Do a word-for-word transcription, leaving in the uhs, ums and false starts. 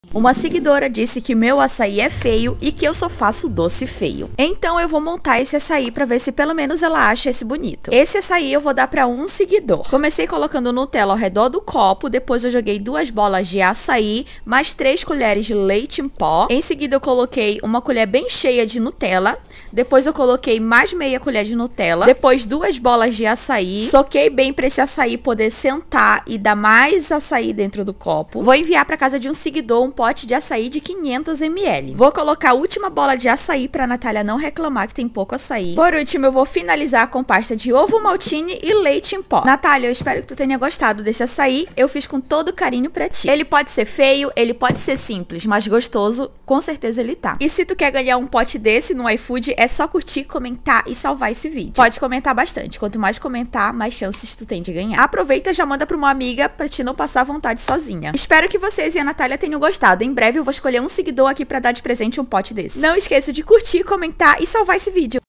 Uma seguidora disse que meu açaí é feio e que eu só faço doce feio. Então eu vou montar esse açaí pra ver se pelo menos ela acha esse bonito. Esse açaí eu vou dar pra um seguidor. Comecei colocando Nutella ao redor do copo, depois eu joguei duas bolas de açaí, mais três colheres de leite em pó. Em seguida eu coloquei uma colher bem cheia de Nutella. Depois eu coloquei mais meia colher de Nutella. Depois duas bolas de açaí. Soquei bem pra esse açaí poder sentar e dar mais açaí dentro do copo. Vou enviar pra casa de um seguidor um pote de açaí de quinhentos mililitros. Vou colocar a última bola de açaí pra Natália não reclamar que tem pouco açaí. Por último, eu vou finalizar com pasta de ovo maltine e leite em pó. Natália, eu espero que tu tenha gostado desse açaí. Eu fiz com todo carinho pra ti. Ele pode ser feio, ele pode ser simples, mas gostoso, com certeza ele tá. E se tu quer ganhar um pote desse no iFood, é só curtir, comentar e salvar esse vídeo. Pode comentar bastante. Quanto mais comentar, mais chances tu tem de ganhar. Aproveita e já manda pra uma amiga pra te não passar vontade sozinha. Espero que vocês e a Natália tenham gostado. Em breve eu vou escolher um seguidor aqui pra dar de presente um pote desse. Não esqueça de curtir, comentar e salvar esse vídeo.